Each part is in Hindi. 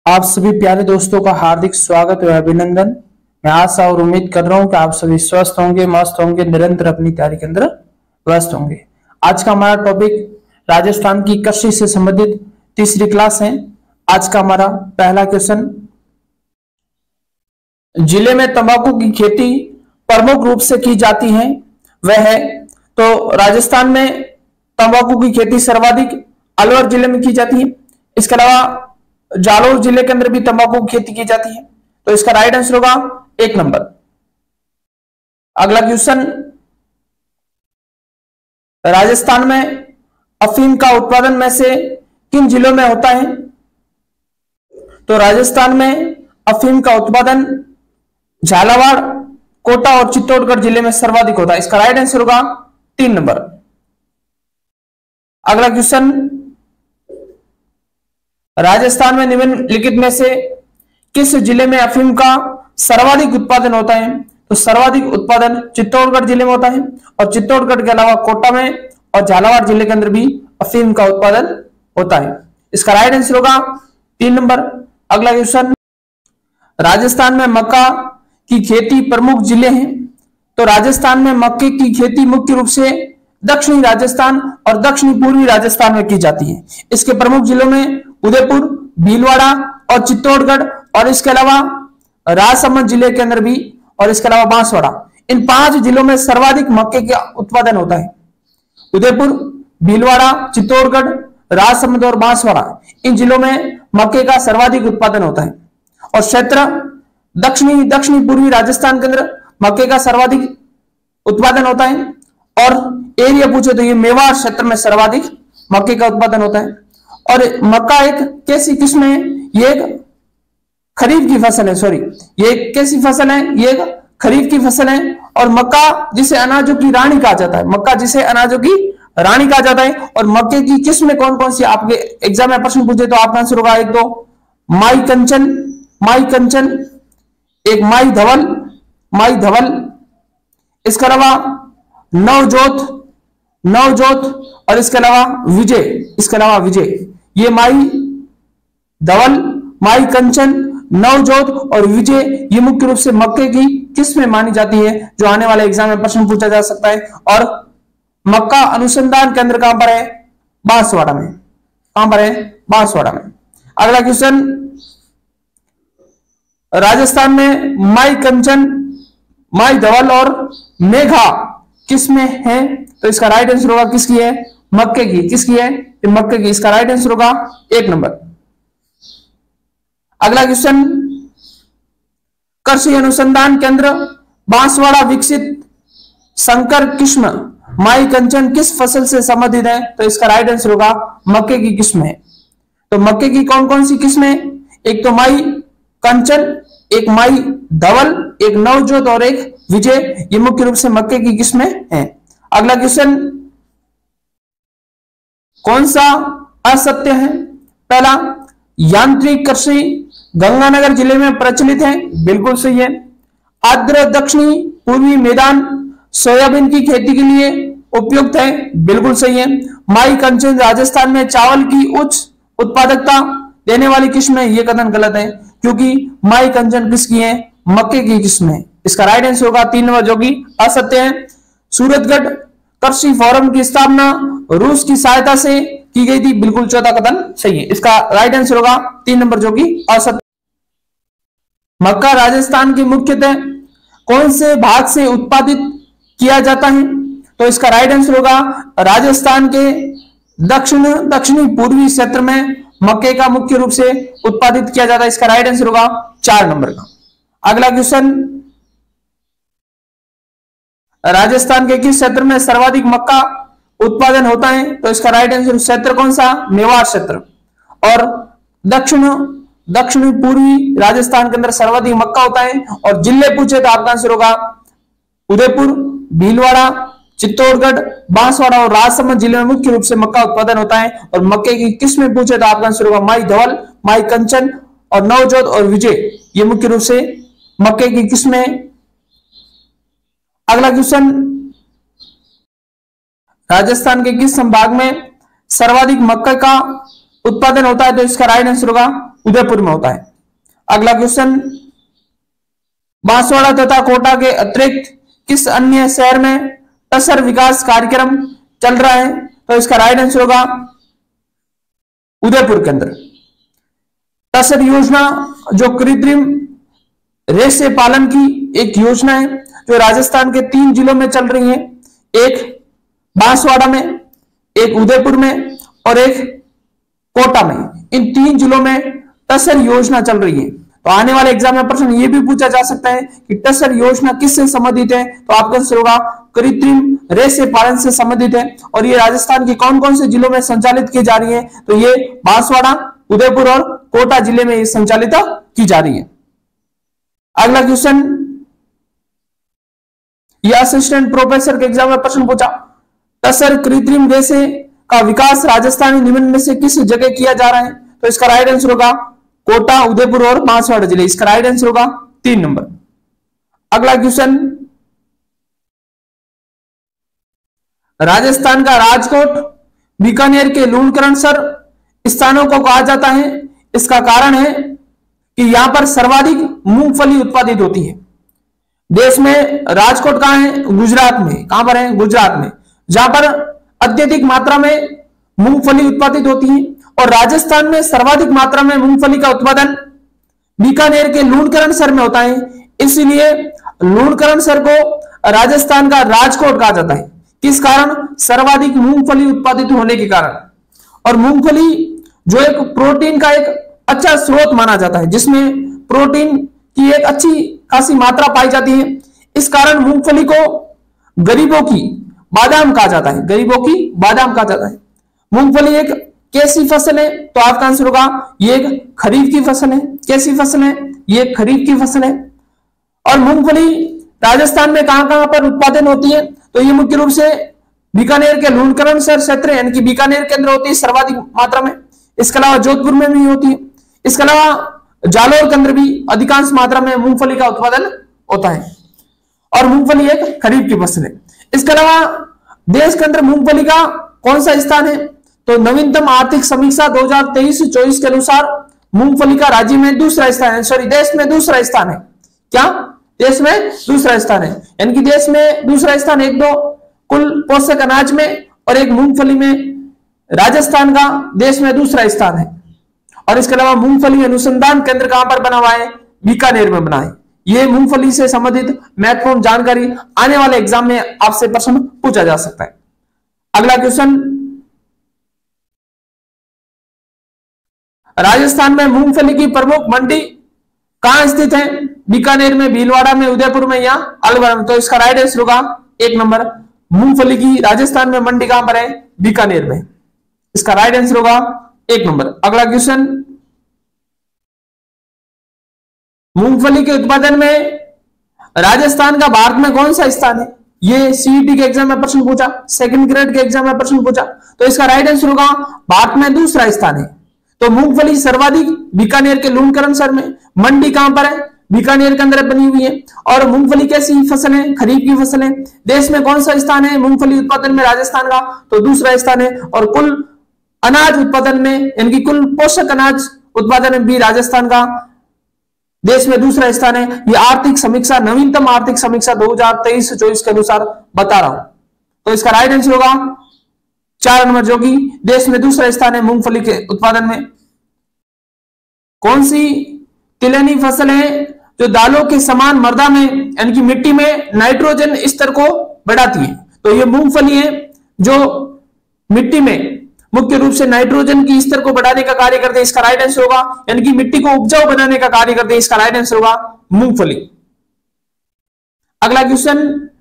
आप सभी प्यारे दोस्तों का हार्दिक स्वागत और अभिनंदन। मैं आशा और उम्मीद कर रहा हूं कि आप सभी स्वस्थ होंगे, मस्त होंगे, निरंतर अपनी तैयारी के अंदर व्यस्त होंगे। आज का हमारा टॉपिक राजस्थान की कृषि से संबंधित तीसरी क्लास है। आज का हमारा पहला क्वेश्चन, जिले में तंबाकू की खेती प्रमुख रूप से की जाती है वह है। तो राजस्थान में तंबाकू की खेती सर्वाधिक अलवर जिले में की जाती है। इसके अलावा जालौर जिले के अंदर भी तंबाकू की खेती की जाती है। तो इसका राइट आंसर होगा 1 नंबर। अगला क्वेश्चन, राजस्थान में अफीम का उत्पादन में से किन जिलों में होता है? तो राजस्थान में अफीम का उत्पादन झालावाड़, कोटा और चित्तौड़गढ़ जिले में सर्वाधिक होता है। इसका राइट आंसर होगा 3 नंबर। अगला क्वेश्चन, राजस्थान में निम्नलिखित में से किस जिले में अफीम का सर्वाधिक उत्पादन होता है? तो सर्वाधिक उत्पादन चित्तौड़गढ़ जिले में होता है और चित्तौड़गढ़ के अलावा कोटा में और झालावाड़ जिले के अंदर भी अफीम का उत्पादन होता है। इसका राइट आंसर होगा 3 नंबर। अगला क्वेश्चन, राजस्थान में मक्का की खेती प्रमुख जिले हैं। तो राजस्थान में मक्के की खेती मुख्य रूप से दक्षिणी राजस्थान और दक्षिणी पूर्वी राजस्थान में की जाती है। इसके प्रमुख जिलों में उदयपुर, भीलवाड़ा और चित्तौड़गढ़ और इसके अलावा राजसमंद जिले के अंदर भी और इसके अलावा बांसवाड़ा। इन 5 जिलों में सर्वाधिक मक्के का उत्पादन होता है। उदयपुर, भीलवाड़ा, चित्तौड़गढ़, राजसमंद और बांसवाड़ा, इन जिलों में मक्के का सर्वाधिक उत्पादन होता है। और क्षेत्र दक्षिणी पूर्वी राजस्थान के अंदर मक्के का सर्वाधिक उत्पादन होता है। और एरिया पूछे तो ये मेवाड़ क्षेत्र में सर्वाधिक मक्के का उत्पादन होता है। और मक्का एक कैसी किस्म है? ये एक खरीफ की फसल है। ये एक कैसी फसल है? ये एक खरीफ की फसल है। और मक्का जिसे अनाजों की रानी कहा जाता है, मक्का जिसे अनाजों की रानी कहा जाता है। और मक्के की किस्में कौन कौन सी आपके एग्जाम में प्रश्न पूछे तो आपका आंसर होगा 1 2 माई कंचन, एक माई धवल, इसके अलावा नवजोत और इसके अलावा विजय। ये माई धवल, माई कंचन, नवजोत और विजय ये मुख्य रूप से मक्के की किस्में मानी जाती है जो आने वाले एग्जाम में प्रश्न पूछा जा सकता है। और मक्का अनुसंधान केंद्र कहां पर है? बांसवाड़ा में। कहां पर है? बांसवाड़ा में। अगला क्वेश्चन, राजस्थान में माई कंचन, माई धवल और मेघा किसमें है? तो इसका राइट आंसर होगा किसकी है? मक्के की। किसकी है? मक्के की। इसका राइट आंसर होगा 1 नंबर। अगला क्वेश्चन, कृषि अनुसंधान केंद्र बांसवाड़ा विकसित संकर किस्म माई कंचन किस फसल से संबंधित है? तो इसका राइट आंसर होगा मक्के की किस्म है। तो मक्के की कौन कौन सी किस्में? एक तो माई कंचन, एक माई धवल, एक नवजोत और एक विजय, ये मुख्य रूप से मक्के की किस्में हैं। अगला क्वेश्चन, कौन सा असत्य है? पहला, यांत्रिक कृषि गंगानगर जिले में प्रचलित है, बिल्कुल सही है। आर्द्र दक्षिणी पूर्वी मैदान सोयाबीन की खेती के लिए उपयुक्त है, बिल्कुल सही है। माई कंचन राजस्थान में चावल की उच्च उत्पादकता देने वाली किस्म है, यह कथन गलत है क्योंकि माई कंचन किसकी है? मक्के की किस्म है। इसका राइट आंसर होगा 3 नंबर जो कि असत्य है। सूरतगढ़ कृषि फोरम की स्थापना रूस की सहायता से की गई थी, बिल्कुल चौथा कथन सही है। इसका राइट आंसर होगा 3 नंबर जो कि असत्य। मक्का राजस्थान के मुख्यतः कौन से भाग से उत्पादित किया जाता है? तो इसका राइट आंसर होगा राजस्थान के दक्षिणी पूर्वी क्षेत्र में मक्के का मुख्य रूप से उत्पादित किया जाता है। इसका राइट आंसर होगा 4 नंबर का। अगला क्वेश्चन, राजस्थान के किस क्षेत्र में सर्वाधिक मक्का उत्पादन होता है? तो इसका राइट आंसर क्षेत्र कौन सा? मेवाड़ क्षेत्र। और दक्षिणी पूर्वी राजस्थान के अंदर सर्वाधिक मक्का होता है। और जिले पूछे तो आपका आंसर होगा उदयपुर, भीलवाड़ा, चित्तौड़गढ़, बांसवाड़ा और राजसमंद जिले में मुख्य रूप से मक्का उत्पादन होता है। और मक्के की किस्में पूछे तो आपका आंसर होगा माई धवल, माई कंचन और नवजोत और विजय, ये मुख्य रूप से मक्के की किस्में। अगला क्वेश्चन, राजस्थान के किस संभाग में सर्वाधिक मक्का का उत्पादन होता है? तो इसका राइट आंसर होगा उदयपुर में होता है। अगला क्वेश्चन, बांसवाड़ा तथा कोटा के अतिरिक्त किस अन्य शहर में टसर विकास कार्यक्रम चल रहा है? तो इसका राइट आंसर होगा उदयपुर के अंदर। टसर योजना जो कृत्रिम रेशे पालन की एक योजना है जो राजस्थान के 3 जिलों में चल रही है, एक बांसवाड़ा में, एक उदयपुर में और एक कोटा में। इन 3 जिलों में टसर योजना चल रही है। तो आने वाले एग्जाम में प्रश्न ये भी पूछा जा सकता है कि टसर योजना किससे संबंधित है? तो आपका आंसर होगा कृत्रिम रेशे पालन से संबंधित है। और ये राजस्थान के कौन कौन से जिलों में संचालित की जा रही है? तो ये बांसवाड़ा, उदयपुर और कोटा जिले में ये संचालित की जा रही है। अगला क्वेश्चन, ये असिस्टेंट प्रोफेसर के एग्जाम में प्रश्न पूछा, टसर कृत्रिम रेशे का विकास राजस्थान निम्न में से किस जगह किया जा रहा है? तो इसका राइट आंसर होगा कोटा, उदयपुर और बांसवाड़ा जिले। इसका राइट आंसर होगा 3 नंबर। अगला क्वेश्चन, राजस्थान का राजकोट, बीकानेर के लूणकरणसर स्थानों को कहा जाता है। इसका कारण है कि यहां पर सर्वाधिक मूंगफली उत्पादित होती है। देश में राजकोट कहां है? गुजरात में। कहां पर है? गुजरात में, जहां पर अत्यधिक मात्रा में मूंगफली उत्पादित होती है। और राजस्थान में सर्वाधिक मात्रा में मूंगफली का उत्पादन बीकानेर के लूणकरणसर में होता है। इसलिए लूणकरणसर को राजस्थान का राजकोट कहा जाता है। किस कारण? सर्वाधिक मूंगफली उत्पादित होने के कारण। और मूंगफली जो एक प्रोटीन का एक अच्छा स्रोत माना जाता है, जिसमें प्रोटीन की एक अच्छी खासी मात्रा पाई जाती है। इस कारण मूंगफली को गरीबों की बादाम कहा जाता है। गरीबों की बादाम कहा जाता है। मूंगफली एक कैसी फसल है? तो आपका आंसर होगा ये एक खरीफ की फसल है। कैसी फसल है? ये खरीफ की फसल है। और मूंगफली राजस्थान में कहां कहां पर उत्पादन होती है? तो ये मुख्य रूप से बीकानेर के लूणकरणसर क्षेत्र यानी कि बीकानेर के अंदर होती है सर्वाधिक मात्रा में। इसके अलावा जोधपुर में भी होती है। इसके अलावा जालौर के अंदर भी अधिकांश मात्रा में मूंगफली का उत्पादन होता है। और मूंगफली एक खरीफ की फसल है। इसके अलावा देश के अंदर मूंगफली का कौन सा स्थान है? तो नवीनतम आर्थिक समीक्षा 2023-24 के अनुसार मूंगफली का राज्य में दूसरा स्थान है, सॉरी देश में दूसरा स्थान है। क्या? देश में दूसरा स्थान है। यानी कि देश में दूसरा स्थान, एक दो कुल पोषक अनाज में और एक मूंगफली में राजस्थान का देश में दूसरा स्थान है। और इसके अलावा मूंगफली अनुसंधान केंद्र कहां पर बना हुआ है? बीकानेर में बना है। यह मूंगफली से संबंधित महत्वपूर्ण जानकारी आने वाले एग्जाम में आपसे प्रश्न पूछा जा सकता है। अगला क्वेश्चन, राजस्थान में मूंगफली की प्रमुख मंडी कहां स्थित है? बीकानेर में, भीलवाड़ा में, उदयपुर में या अलवर में? तो इसका राइट आंसर होगा 1 नंबर। मूंगफली की राजस्थान में मंडी कहां पर है? बीकानेर में। इसका राइट आंसर होगा 1 नंबर। अगला क्वेश्चन, मूंगफली के उत्पादन में राजस्थान का भारत में कौन सा स्थान है? ये सीईटी के एग्जाम में प्रश्न पूछा, सेकंड ग्रेड के एग्जाम में प्रश्न पूछा। तो इसका राइट आंसर होगा भारत में दूसरा स्थान है। तो मूंगफली सर्वाधिक बीकानेर के लूणकरणसर में। मंडी कहां पर है? बीकानेर के अंदर बनी हुई है। और मूंगफली कैसी फसल है? खरीफ की फसल है। देश में कौन सा स्थान है मूंगफली उत्पादन में राजस्थान का? तो दूसरा स्थान है। और कुल अनाज उत्पादन में यानी कि कुल पोषक अनाज उत्पादन में भी राजस्थान का देश में दूसरा स्थान है। ये आर्थिक समीक्षा, नवीनतम आर्थिक समीक्षा 2023-24 के अनुसार बता रहा हूं। तो इसका राइट आंसर होगा 4 नंबर, जो कि देश में दूसरा स्थान है मूंगफली के उत्पादन में। कौन सी तिलहनी फसल है जो दालों के समान मृदा में यानी कि मिट्टी में नाइट्रोजन स्तर को बढ़ाती है? तो ये मूंगफली है जो मिट्टी में मुख्य रूप से नाइट्रोजन की स्तर को बढ़ाने का कार्य करते हैं। इसका राइट आंसर होगा, यानी कि मिट्टी को उपजाऊ बनाने का कार्य करते हैं। इसका राइट आंसर होगा मूंगफली। अगला क्वेश्चन,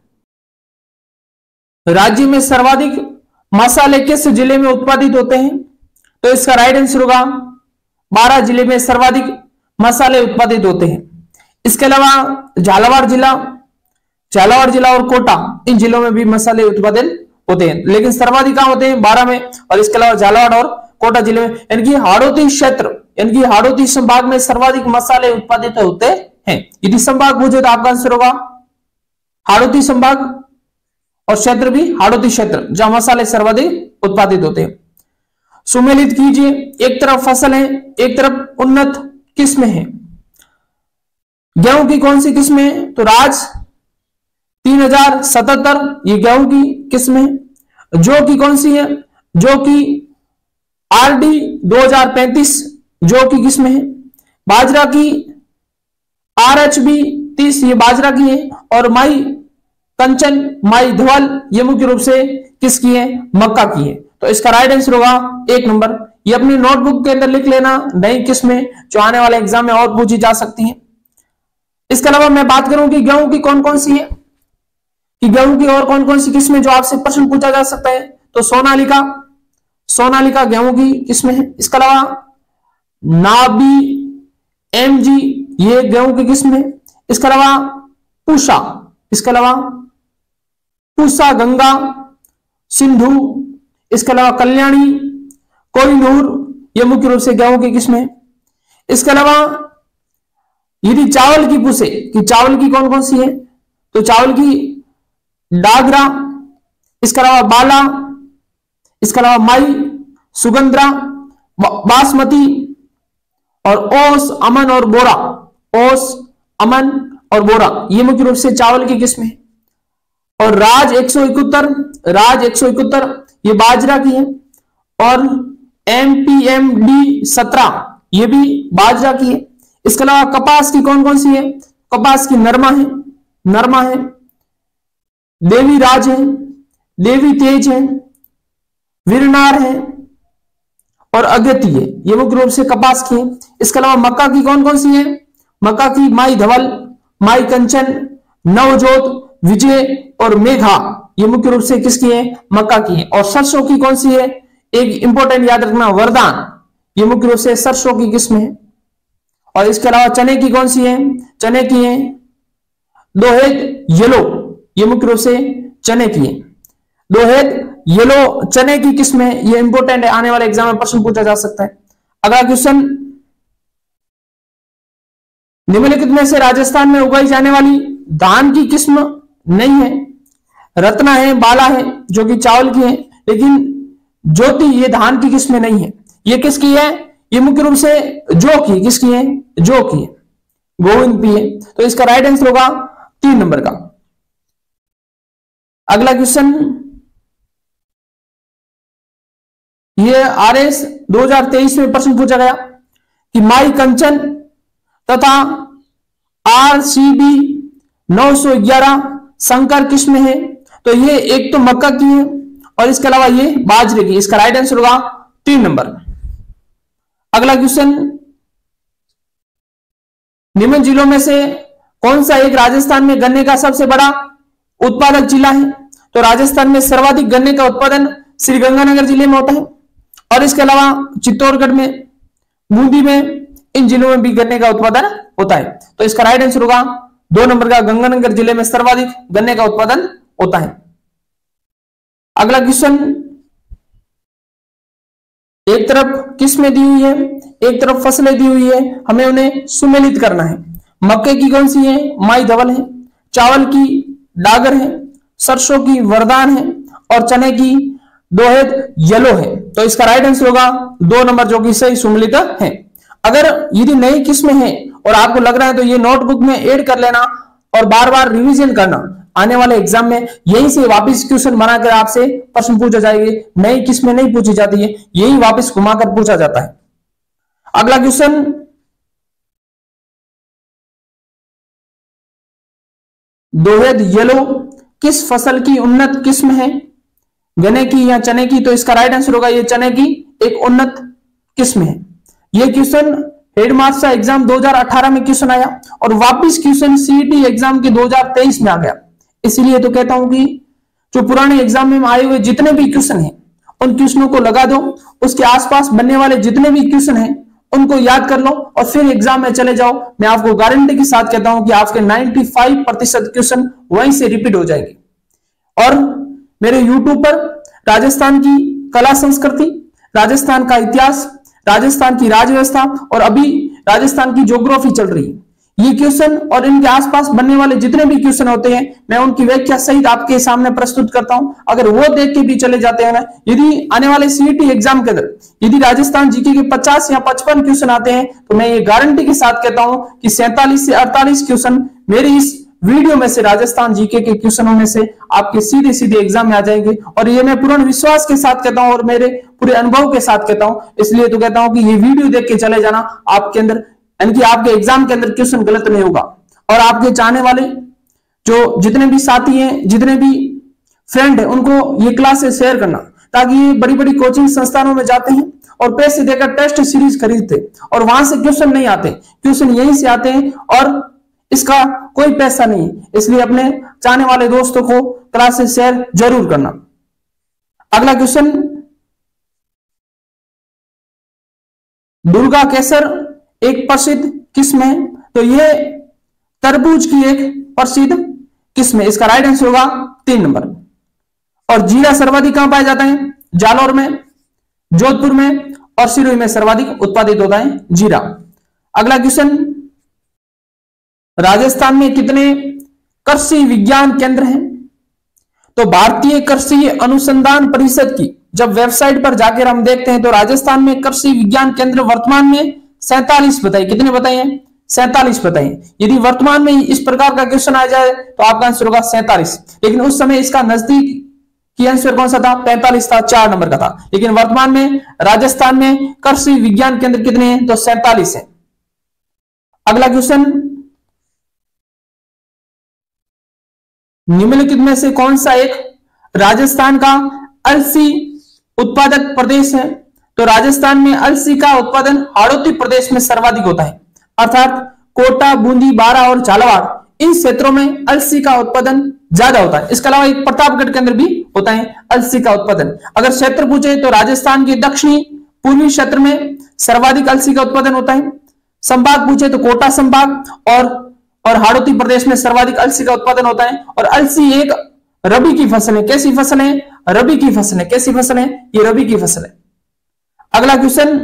राज्य में सर्वाधिक मसाले किस जिले में उत्पादित होते हैं? तो इसका राइट आंसर होगा 12 जिले में सर्वाधिक मसाले उत्पादित होते हैं। इसके अलावा झालावाड़ जिला और कोटा, इन जिलों में भी मसाले उत्पादन होते हैं, लेकिन सर्वाधिक कहां होते हैं? 12 में। और इसके अलावा झालावाड़ और कोटा जिले में, यानी कि हाड़ौती क्षेत्र यानी कि हाड़ौती संभाग में सर्वाधिक मसाले उत्पादित होते हैं। यदि संभाग पूछे तो आपका आंसर होगा हाड़ौती संभाग, और क्षेत्र भी हाड़ौती क्षेत्र, जहां मसाले सर्वाधिक उत्पादित होते हैं। सुमेलित कीजिए। एक तरफ फसल है, एक तरफ उन्नत किस्में हैं। गेहूं की कौन सी किस्में है? तो राज 3077 ये गेहूं की किस्में है। जौ की कौन सी है? जौ की आरडी 2035 जौ की किस्में है। बाजरा की आरएचबी 30 ये बाजरा की है। और माई कंचन, माई धवल ये मुख्य रूप से किसकी है? मक्का की है। तो इसका राइट आंसर होगा 1 नंबर। ये अपनी नोटबुक के अंदर लिख लेना, नई किस्में जो आने वाले एग्जाम में और पूछी जा सकती हैं। इसके अलावा मैं बात करूं कि गेहूं की कौन कौन सी है, कि गेहूं की और कौन कौन सी किस्में जो आपसे प्रश्न पूछा जा सकता है। तो सोनालिका, सोनालिका गेहूं की किस्में है। इसके अलावा नाबी एमजी ये गेहूं की किस्म है। इसके अलावा पूषा, इसके अलावा पूषा गंगा, सिंधु, इसके अलावा कल्याणी, कोहिनूर ये मुख्य रूप से गेहूं की किस्में है। इसके अलावा यदि चावल की पूछे कि चावल की कौन कौन सी है, तो चावल की डागरा, इसके अलावा बाला, इसके अलावा माई, सुगंध्रा, बासमती और ओस, अमन और बोरा, ओस, अमन और बोरा ये मुख्य रूप से चावल की किस्में है। और राज 171, राज 171 ये बाजरा की है। और एमपीएमडी 17 ये भी बाजरा की है। इसके अलावा कपास की कौन कौन सी है? कपास की नरमा है, नरमा है, देवी राज है, देवी तेज है, वीरनार है और अगति है ये मुख्य रूप से कपास की है। इसके अलावा मक्का की कौन कौन सी है? मक्का की माई धवल, माई कंचन, नवजोत, विजय और मेघा ये मुख्य रूप से किसकी है? मक्का की है। और सरसों की कौन सी है? एक इंपॉर्टेंट याद रखना, वरदान ये मुख्य रूप से सरसों की किस्म है। और इसके अलावा चने की कौन सी है? चने की है दोहेद येलो ये मुख्य रूप से चने की है। दोहेद येलो चने की किस्म है, ये इंपॉर्टेंट है, आने वाले एग्जाम में प्रश्न पूछा जा सकता है। अगला क्वेश्चन, निम्नलिखित में से राजस्थान में उगाई जाने वाली धान की किस्म नहीं है। रत्ना है, बाला है जो कि चावल की है, लेकिन ज्योति ये धान की किस्म नहीं है। ये किसकी है? ये मुख्य रूप से जौ की, किसकी है? जौ की है, गोविंद पी है। तो इसका राइट आंसर होगा 3 नंबर का। अगला क्वेश्चन, ये आरएस 2023 में प्रश्न पूछा गया कि माई कंचन तथा आरसीबी 911 संकर किस्म है। तो ये एक तो मक्का की है और इसके अलावा ये बाजरे की। इसका राइट आंसर होगा 3 नंबर। अगला क्वेश्चन, निम्न जिलों में से कौन सा एक राजस्थान में गन्ने का सबसे बड़ा उत्पादक जिला है? तो राजस्थान में सर्वाधिक गन्ने का उत्पादन श्रीगंगानगर जिले में होता है। और इसके अलावा चित्तौड़गढ़ में, बूंदी में, इन जिलों में भी गन्ने का उत्पादन होता है। तो इसका राइट आंसर होगा 2 नंबर का, गंगानगर जिले में सर्वाधिक गन्ने का उत्पादन होता है। अगला क्वेश्चन, एक तरफ किस्में दी हुई है, एक तरफ फसलें दी हुई है, हमें उन्हें सुमेलित करना है। मक्के की कौन सी है? माई धवल है। चावल की डागर है, सरसों की वरदान है और चने की दोहेद येलो है। तो इसका राइट आंसर होगा 2 नंबर जो कि सही सुमेलित है। अगर यदि नई किस्में हैं और आपको लग रहा है तो ये नोटबुक में ऐड कर लेना और बार बार रिवीजन करना। आने वाले एग्जाम में यहीं से वापस क्वेश्चन बनाकर आपसे प्रश्न पूछा जाएंगे। नई किस्में नहीं पूछी जाती है, यही वापस घुमाकर पूछा जाता है। अगला क्वेश्चन, दोहेद येलो किस फसल की उन्नत किस्म है? गन्ने की या चने की? तो इसका राइट आंसर होगा ये चने की एक उन्नत किस्म है। ये क्वेश्चन हेडमास्टर एग्जाम 2018 में क्वेश्चन आया और वापस क्वेश्चन सीईटी एग्जाम के 2023 में आ गया। इसीलिए तो कहता हूं कि जो पुराने एग्जाम में आए हुए जितने भी क्वेश्चन हैं उन क्वेश्चनों को लगा दो, उसके आसपास बनने वाले जितने भी क्वेश्चन हैं उनको याद कर लो और फिर एग्जाम में चले जाओ। मैं आपको गारंटी के साथ कहता हूं कि आपके 95% क्वेश्चन वहीं से रिपीट हो जाएंगे। और मेरे यूट्यूब पर राजस्थान की कला संस्कृति, राजस्थान का इतिहास, राजस्थान की राज्य व्यवस्था और अभी राजस्थान की ज्योग्राफी चल रही है। ये क्वेश्चन और इनके आसपास बनने वाले जितने भी क्वेश्चन होते हैं मैं उनकी व्याख्या सहित आपके सामने प्रस्तुत करता हूं। अगर वो देख के भी चले जाते हैं ना, यदि आने वाले सीईटी एग्जाम के अंदर यदि राजस्थान जीके के 50 या 55 क्वेश्चन आते हैं तो मैं ये गारंटी के साथ कहता हूं कि 47 से 48 क्वेश्चन मेरे इस वीडियो में से राजस्थान जीके के क्वेश्चनों में से आपके सीधे सीधे एग्जाम में आ जाएंगे। और ये मैं पूर्ण विश्वास के साथ कहता हूं और मेरे पूरे अनुभव के साथ कहता हूं, इसलिए तो कहता हूं कि ये वीडियो देख के चले जाना, आपके अंदर यानी कि आपके एग्जाम के अंदर क्वेश्चन गलत नहीं होगा। और आपके चाहने वाले जो जितने भी साथी हैं, जितने भी फ्रेंड है, उनको ये क्लासेस शेयर करना, ताकि ये बड़ी बड़ी कोचिंग संस्थानों में जाते हैं और पैसे देकर टेस्ट सीरीज खरीदते और वहां से क्वेश्चन नहीं आते, क्वेश्चन यहीं से आते हैं और इसका कोई पैसा नहीं। इसलिए अपने चाहने वाले दोस्तों को क्लासेस शेयर जरूर करना। अगला क्वेश्चन, दुर्गा केसर एक प्रसिद्ध किस्म है, तो यह तरबूज की एक प्रसिद्ध किस्म है। इसका राइट आंसर होगा 3 नंबर। और जीरा सर्वाधिक कहां पाया जाता है? जालौर में, जोधपुर में और सिरोही में सर्वाधिक उत्पादित होता है जीरा। अगला क्वेश्चन, राजस्थान में कितने कृषि विज्ञान केंद्र हैं? तो भारतीय कृषि अनुसंधान परिषद की जब वेबसाइट पर जाकर हम देखते हैं तो राजस्थान में कृषि विज्ञान केंद्र वर्तमान में 47 बताइए। कितने बताइए? 47 बताइए। यदि वर्तमान में इस प्रकार का क्वेश्चन आ जाए तो आपका आंसर होगा 47। लेकिन उस समय इसका नजदीक की आंसर कौन सा था? 45 था, 4 नंबर का था। लेकिन वर्तमान में राजस्थान में कृषि विज्ञान केंद्र कितने हैं? तो 47 है। अगला क्वेश्चन, निम्नलिखित में से कौन सा एक राजस्थान का अलसी उत्पादक प्रदेश है? तो राजस्थान में अलसी का उत्पादन हाड़ौती प्रदेश में सर्वाधिक होता है, अर्थात कोटा, बूंदी, बारा और झालावाड़ इन क्षेत्रों में अलसी का उत्पादन ज्यादा होता है। इसके अलावा एक प्रतापगढ़ के अंदर भी होता है अलसी का उत्पादन। अगर क्षेत्र पूछे तो राजस्थान के दक्षिणी पूर्वी क्षेत्र में सर्वाधिक अलसी का उत्पादन होता है। संभाग पूछे तो कोटा संभाग और हाड़ौती प्रदेश में सर्वाधिक अलसी का उत्पादन होता है। और अलसी एक रबी की फसल है। कैसी फसल है? रबी की फसल है। कैसी फसल है? ये रबी की फसल है। अगला क्वेश्चन,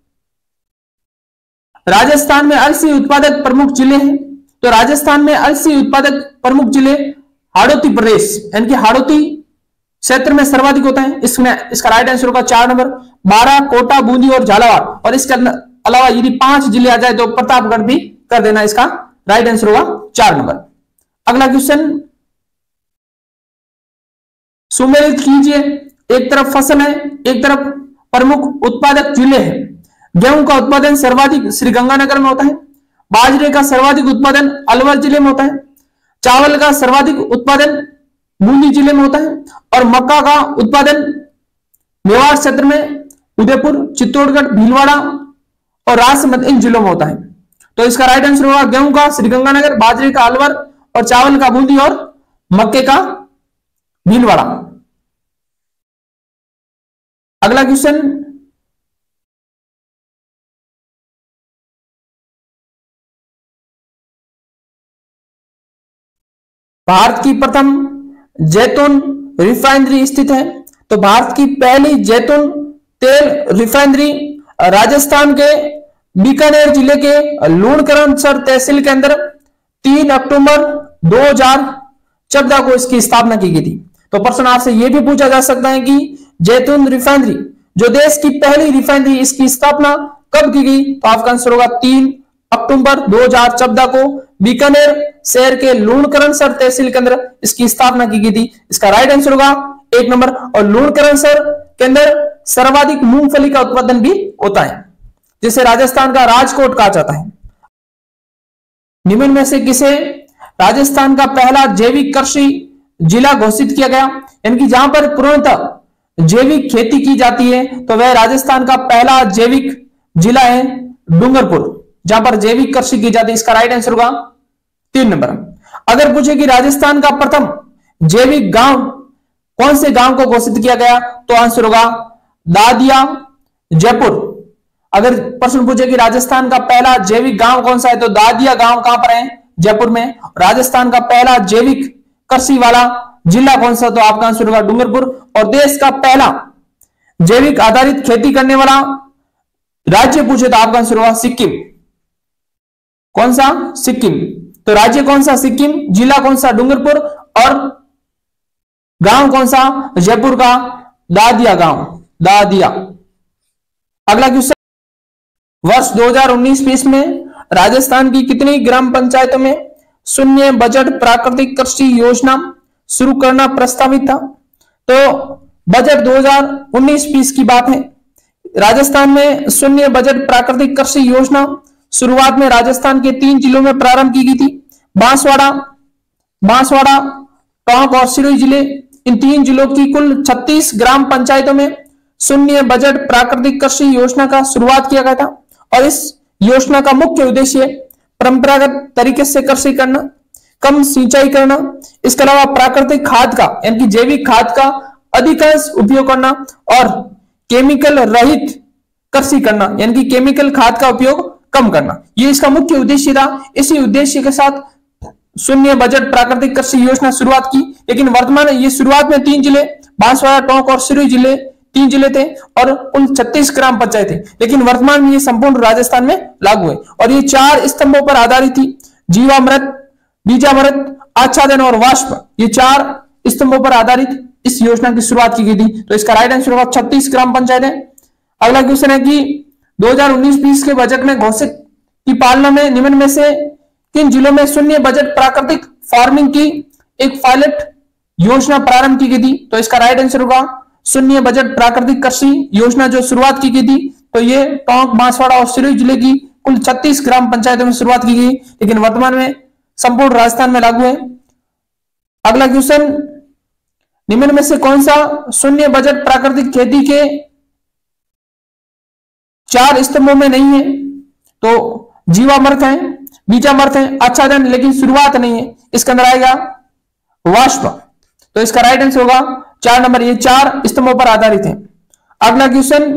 राजस्थान में अलसी उत्पादक प्रमुख जिले हैं। तो राजस्थान में अलसी उत्पादक प्रमुख जिले हाड़ौती प्रदेश यानी कि हाड़ौती क्षेत्र में सर्वाधिक होता है। इसमें इसका राइट आंसर होगा 4 नंबर, बारा, कोटा, बूंदी और झालावाड़। और इसके अलावा यदि 5 जिले आ जाए तो प्रतापगढ़ भी कर देना। इसका राइट आंसर होगा 4 नंबर। अगला क्वेश्चन, सुमेलित कीजिए, एक तरफ फसल है, एक तरफ प्रमुख उत्पादक जिले हैं। गेहूं का उत्पादन सर्वाधिक श्रीगंगानगर में होता है, बाजरे का सर्वाधिक उत्पादन अलवर जिले में होता है, चावल का सर्वाधिक उत्पादन बूंदी जिले में होता है और मक्का का उत्पादन मेवाड़ क्षेत्र में उदयपुर, चित्तौड़गढ़, भीलवाड़ा और राजसमंद इन जिलों में होता है। तो इसका राइट आंसर होगा गेहूं का श्रीगंगानगर, बाजरे का अलवर और चावल का बूंदी और मक्के का भीलवाड़ा। अगला क्वेश्चन, भारत की प्रथम जैतून रिफाइनरी स्थित है। तो भारत की पहली जैतून तेल रिफाइनरी राजस्थान के बीकानेर जिले के लूणकरणसर तहसील के अंदर 3 अक्टूबर 2014 को इसकी स्थापना की गई थी। तो प्रश्न आपसे यह भी पूछा जा सकता है कि जैतून रिफाइनरी जो देश की पहली रिफाइनरी, इसकी स्थापना कब की गई? तो आपका आंसर होगा 3 अक्टूबर 2014 को बीकानेर शहर के लूणकरणसर तहसील के अंदर इसकी स्थापना की गई थी। इसका राइट आंसर होगा 1 नंबर। और लूणकरणसर के अंदर सर्वाधिक मूंगफली का उत्पादन भी होता है, जिसे राजस्थान का राजकोट कहा जाता है। निम्न में से किसे राजस्थान का पहला जैविक कृषि जिला घोषित किया गया? यानी कि जहां पर पूर्णतः जैविक खेती की जाती है तो वह राजस्थान का पहला जैविक जिला है डूंगरपुर, जहां पर जैविक कृषि की जाती है। इसका राइट आंसर होगा 3 नंबर। अगर पूछे कि राजस्थान का प्रथम जैविक गांव कौन से गांव को घोषित किया गया तो आंसर होगा दादिया, जयपुर। अगर प्रश्न पूछे कि राजस्थान का पहला जैविक गांव कौन सा है तो दादिया गांव कहां पर है? जयपुर में। राजस्थान का पहला जैविक कृषि वाला जिला कौन सा? तो आपका आंसर होगा डूंगरपुर। और देश का पहला जैविक आधारित खेती करने वाला राज्य पूछे तो आपका आंसर होगा सिक्किम। कौन सा? सिक्किम। तो राज्य कौन सा? सिक्किम। जिला कौन सा? डूंगरपुर। और गांव कौन सा? जयपुर का दादिया गांव, दादिया। अगला क्वेश्चन, वर्ष 2019-20 में राजस्थान की कितनी ग्राम पंचायतों में शून्य बजट प्राकृतिक कृषि योजना शुरू करना प्रस्तावित था? तो बजट 2019-20 की बात है। राजस्थान में शून्य बजट प्राकृतिक कृषि योजना शुरुआत में राजस्थान के 3 जिलों में प्रारंभ की गई थी। बांसवाड़ा, टोंक और सिरोही जिले, इन 3 जिलों की कुल 36 ग्राम पंचायतों में शून्य बजट प्राकृतिक कृषि योजना का शुरुआत किया गया था। और इस योजना का मुख्य उद्देश्य परंपरागत तरीके से कृषि करना, कम सिंचाई करना, इसके अलावा प्राकृतिक खाद का यानी कि जैविक खाद का अधिकांश उपयोग करना और केमिकल रहित कृषि करना यानी कि केमिकल खाद का उपयोग कम करना, ये इसका मुख्य उद्देश्य था। इसी उद्देश्य के साथ शून्य बजट प्राकृतिक कृषि योजना शुरुआत की। लेकिन वर्तमान ये शुरुआत में 3 जिले बांसवाड़ा, टोंक और सिरोही जिले 3 जिले थे और कुल 36 ग्राम पंचायत थे। लेकिन वर्तमान में ये संपूर्ण राजस्थान में लागू है और ये 4 स्तंभों पर आधारित थी, जीवामृत, बीजामृत, आच्छादन और वाष्प। ये 4 स्तंभों पर आधारित इस योजना की शुरुआत की गई थी। तो इसका राइट आंसर होगा 36 ग्राम पंचायत है। अगला क्वेश्चन है कि 2019-20 के बजट में घोषित की पालना में निम्न में से किन जिलों में शून्य बजट प्राकृतिक फार्मिंग की एक पायलट योजना प्रारंभ की गई थी? तो इसका राइट आंसर होगा शून्य बजट प्राकृतिक कृषि योजना जो शुरुआत की गई थी, तो ये टोंक, बांसवाड़ा और सिरोही जिले की कुल 36 ग्राम पंचायतों में शुरुआत की गई, लेकिन वर्तमान में संपूर्ण राजस्थान में लागू है। अगला क्वेश्चन, निम्न में से कौन सा शून्य बजट प्राकृतिक खेती के 4 स्तंभों में नहीं है? तो जीवामृत है, बीजामृत है, आच्छादन, लेकिन शुरुआत नहीं है। इसके अंदर आएगा वाष्प। तो इसका राइट आंसर होगा 4 नंबर, ये 4 स्तंभों पर आधारित है। अगला क्वेश्चन,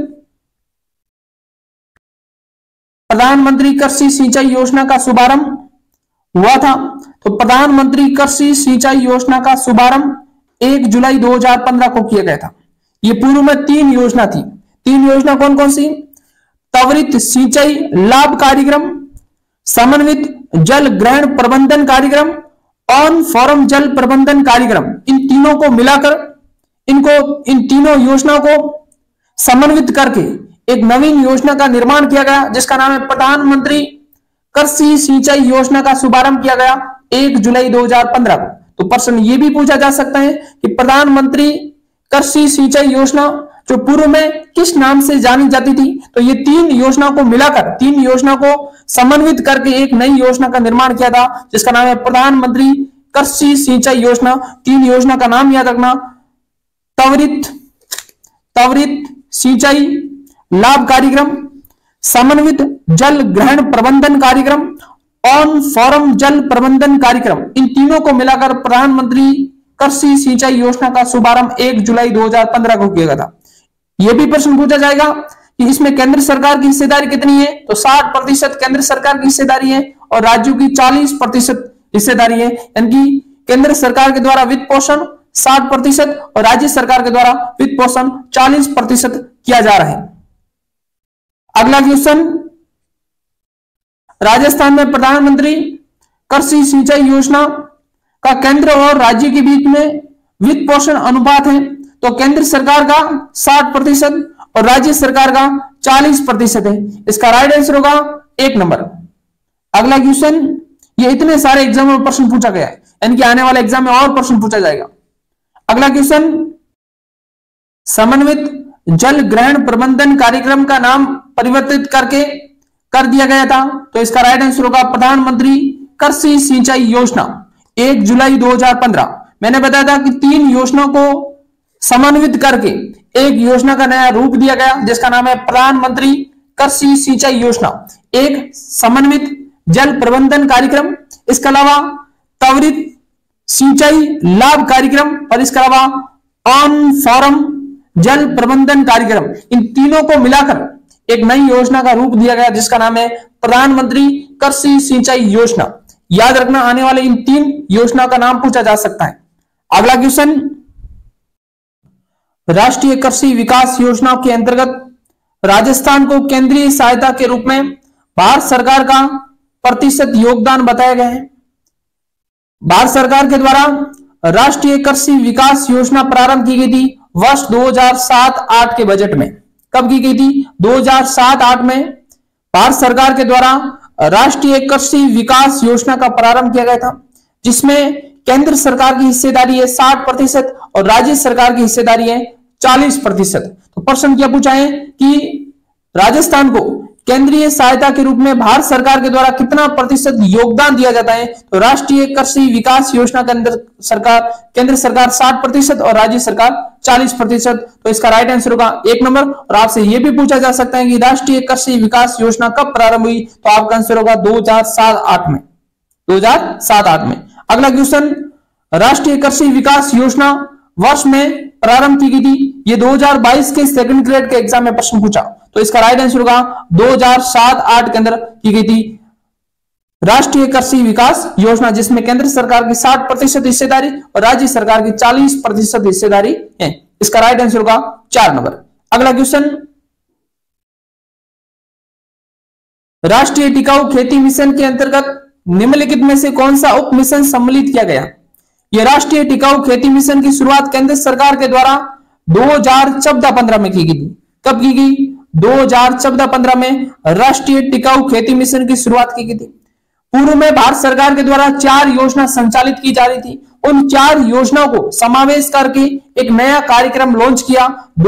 प्रधानमंत्री कृषि सिंचाई योजना का शुभारंभ हुआ था। तो प्रधानमंत्री कृषि सिंचाई योजना का शुभारंभ 1 जुलाई 2015 को किया गया था। ये पूर्व में 3 योजना थी। 3 योजना कौन कौन सी? त्वरित सिंचाई लाभ कार्यक्रम, समन्वित जल ग्रहण प्रबंधन कार्यक्रम, ऑन फॉर्म जल प्रबंधन कार्यक्रम। इन तीनों को मिलाकर इन तीनों योजनाओं को समन्वित करके एक नवीन योजना का निर्माण किया गया, जिसका नाम है प्रधानमंत्री कृषि सिंचाई योजना का शुभारंभ किया गया 1 जुलाई 2015 को। तो प्रश्न ये भी पूछा जा सकता है कि प्रधानमंत्री कृषि सिंचाई योजना जो पूर्व में किस नाम से जानी जाती थी? तो ये 3 योजना को मिलाकर, 3 योजना को समन्वित करके एक नई योजना का निर्माण किया था, जिसका नाम है प्रधानमंत्री कृषि सिंचाई योजना। 3 योजना का नाम याद रखना, त्वरित सिंचाई लाभ कार्यक्रम, समन्वित जल ग्रहण प्रबंधन कार्यक्रम, ऑन फॉर्म जल प्रबंधन कार्यक्रम। इन तीनों को मिलाकर प्रधानमंत्री कृषि सिंचाई योजना का शुभारंभ 1 जुलाई 2015 को किया गया था। यह भी प्रश्न पूछा जाएगा कि इसमें केंद्र सरकार की हिस्सेदारी कितनी है? तो 60% केंद्र सरकार की हिस्सेदारी है और राज्यों की 40% हिस्सेदारी है। यानी कि केंद्र सरकार के द्वारा वित्त पोषण 60% और राज्य सरकार के द्वारा वित्त पोषण 40% किया जा रहा है। अगला क्वेश्चन, राजस्थान में प्रधानमंत्री कृषि सिंचाई योजना का केंद्र और राज्य के बीच में वित्त पोषण अनुपात है। तो केंद्र सरकार का 60% और राज्य सरकार का 40% है। इसका राइट आंसर होगा 1 नंबर। अगला क्वेश्चन, ये इतने सारे एग्जाम में प्रश्न पूछा गया है, यानी कि आने वाले एग्जाम में और प्रश्न पूछा जाएगा। अगला क्वेश्चन, समन्वित जल ग्रहण प्रबंधन कार्यक्रम का नाम परिवर्तित करके कर दिया गया था। तो इसका राइट आंसर होगा प्रधानमंत्री कृषि सिंचाई योजना 1 जुलाई 2015। मैंने बताया था कि 3 योजनाओं को समन्वित करके एक योजना का नया रूप दिया गया, जिसका नाम है प्रधानमंत्री कृषि सिंचाई योजना। एक समन्वित जल प्रबंधन कार्यक्रम, इसके अलावा त्वरित सिंचाई लाभ कार्यक्रम और इसके अलावा ऑन फॉर्म जल प्रबंधन कार्यक्रम। इन तीनों को मिलाकर एक नई योजना का रूप दिया गया, जिसका नाम है प्रधानमंत्री कृषि सिंचाई योजना। याद रखना, आने वाले इन 3 योजना का नाम पूछा जा सकता है। अगला क्वेश्चन, राष्ट्रीय कृषि विकास योजना के अंतर्गत राजस्थान को केंद्रीय सहायता के रूप में भारत सरकार का प्रतिशत योगदान बताया गया है। भारत सरकार के द्वारा राष्ट्रीय कृषि विकास योजना प्रारंभ की गई थी वर्ष 2007-8 के बजट में। कब की गई थी? 2007-8 में भारत सरकार के द्वारा राष्ट्रीय कृषि विकास योजना का प्रारंभ किया गया था, जिसमें केंद्र सरकार की हिस्सेदारी है 60% और राज्य सरकार की हिस्सेदारी है 40%। तो प्रश्न क्या पूछा है कि राजस्थान को केंद्रीय सहायता के रूप में भारत सरकार के द्वारा कितना प्रतिशत योगदान दिया जाता है? तो राष्ट्रीय कृषि विकास योजना के अंदर केंद्र सरकार 60% और राज्य सरकार 40%। तो इसका राइट आंसर होगा 1 नंबर। और आपसे यह भी पूछा जा सकता है कि राष्ट्रीय कृषि विकास योजना कब प्रारंभ हुई? तो आपका आंसर होगा 2007-8 में। 2007-8 में। अगला क्वेश्चन, राष्ट्रीय कृषि विकास योजना वर्ष में प्रारंभ की गई थी, ये 2022 के सेकंड ग्रेड के एग्जाम में प्रश्न पूछा। तो इसका राइट आंसर होगा 2007-8 के अंदर की गई थी राष्ट्रीय कृषि विकास योजना, जिसमें केंद्र सरकार की 60% हिस्सेदारी और राज्य सरकार की 40% हिस्सेदारी है। इसका राइट आंसर होगा 4 नंबर। अगला क्वेश्चन, राष्ट्रीय टिकाऊ खेती मिशन के अंतर्गत निम्नलिखित में से कौन सा उप मिशन सम्मिलित किया गया? यह राष्ट्रीय टिकाऊ खेती मिशन की शुरुआत केंद्र सरकार के द्वारा 2014-15 में की गई थी। कब की गई? 2014-15 में राष्ट्रीय टिकाऊ खेती मिशन की शुरुआत की गई थी। पूर्व में भारत सरकार के द्वारा 4 योजना संचालित की जा रही थी। उन 4 योजनाओं को समावेश करके एक नया कार्यक्रम लॉन्च किया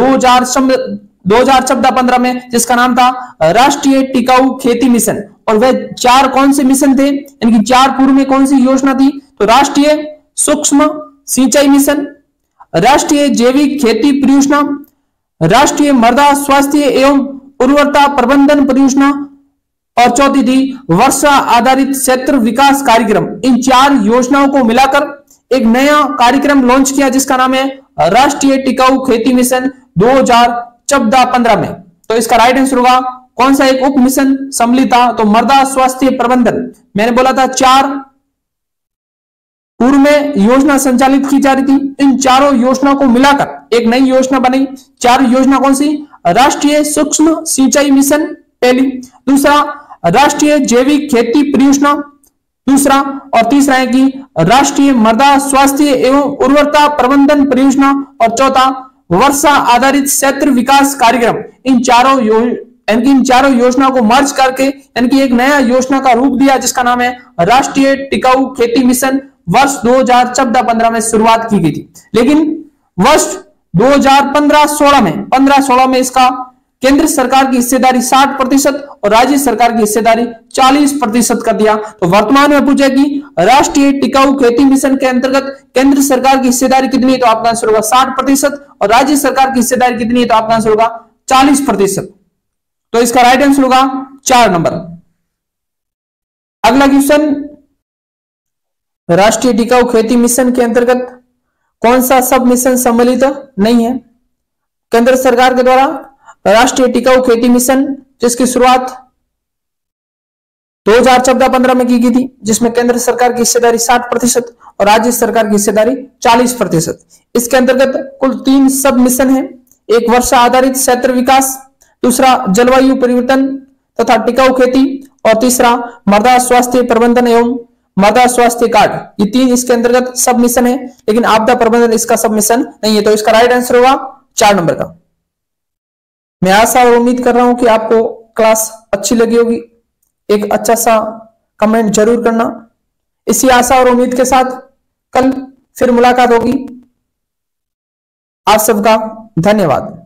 2014-15 में, जिसका नाम था राष्ट्रीय टिकाऊ खेती मिशन। और वह 4 कौन से मिशन थे? इनकी 4 पूर्व में कौन सी योजना थी? तो राष्ट्रीय सूक्ष्म सिंचाई मिशन, राष्ट्रीय जैविक खेती परियोजना, राष्ट्रीय मृदा स्वास्थ्य एवं उर्वरता प्रबंधन परियोजना और चौथी थी वर्षा आधारित क्षेत्र विकास कार्यक्रम। इन 4 योजनाओं को मिलाकर एक नया कार्यक्रम लॉन्च किया, जिसका नाम है राष्ट्रीय टिकाऊ खेती मिशन 2014-15 में। तो इसका राइट आंसर होगा कौन सा एक उप मिशन सम्मिलित था? तो मृदा स्वास्थ्य प्रबंधन। मैंने बोला था 4 पूर्व में योजना संचालित की जा रही थी। इन चारों योजनाओं को मिलाकर एक नई योजना बनी। 4 योजना कौन सी? राष्ट्रीय सूक्ष्म सिंचाई मिशन पहली, दूसरा राष्ट्रीय जैविक खेती परियोजना दूसरा, और तीसरा है कि राष्ट्रीय मृदा स्वास्थ्य एवं उर्वरता प्रबंधन परियोजना और चौथा वर्षा आधारित क्षेत्र विकास कार्यक्रम। इन चारों योजनाओं को मर्ज करके एक नया योजना का रूप दिया, जिसका नाम है राष्ट्रीय टिकाऊ खेती मिशन। वर्ष 2014-15 में शुरुआत की गई थी, लेकिन वर्ष 2015-16 में इसका केंद्र सरकार की हिस्सेदारी 60% और राज्य सरकार की हिस्सेदारी 40% कर दिया। तो वर्तमान में पूछे कि राष्ट्रीय टिकाऊ खेती मिशन के अंतर्गत केंद्र सरकार की हिस्सेदारी कितनी है? तो आपका आंसर होगा 60% और राज्य सरकार की हिस्सेदारी कितनी है? तो आपका आंसर होगा 40%। तो इसका राइट आंसर होगा 4 नंबर। अगला क्वेश्चन, राष्ट्रीय टिकाऊ खेती मिशन के अंतर्गत कौन सा सब मिशन सम्मिलित नहीं है? केंद्र सरकार के द्वारा राष्ट्रीय टिकाऊ खेती मिशन जिसकी शुरुआत 2014-15 में की गई थी, जिसमें केंद्र सरकार की हिस्सेदारी 60% और राज्य सरकार की हिस्सेदारी 40%। इसके अंतर्गत कुल 3 सब मिशन है। एक वर्षा आधारित क्षेत्र विकास, दूसरा जलवायु परिवर्तन तथा टिकाऊ खेती और तीसरा मृदा स्वास्थ्य प्रबंधन एवं मृदा स्वास्थ्य कार्ड। ये 3 इसके अंतर्गत सब मिशन है, लेकिन आपदा प्रबंधन इसका सब मिशन नहीं है। तो इसका राइट आंसर होगा 4 नंबर का। मैं आशा और उम्मीद कर रहा हूं कि आपको क्लास अच्छी लगी होगी। एक अच्छा सा कमेंट जरूर करना। इसी आशा और उम्मीद के साथ कल फिर मुलाकात होगी। आप सबका धन्यवाद।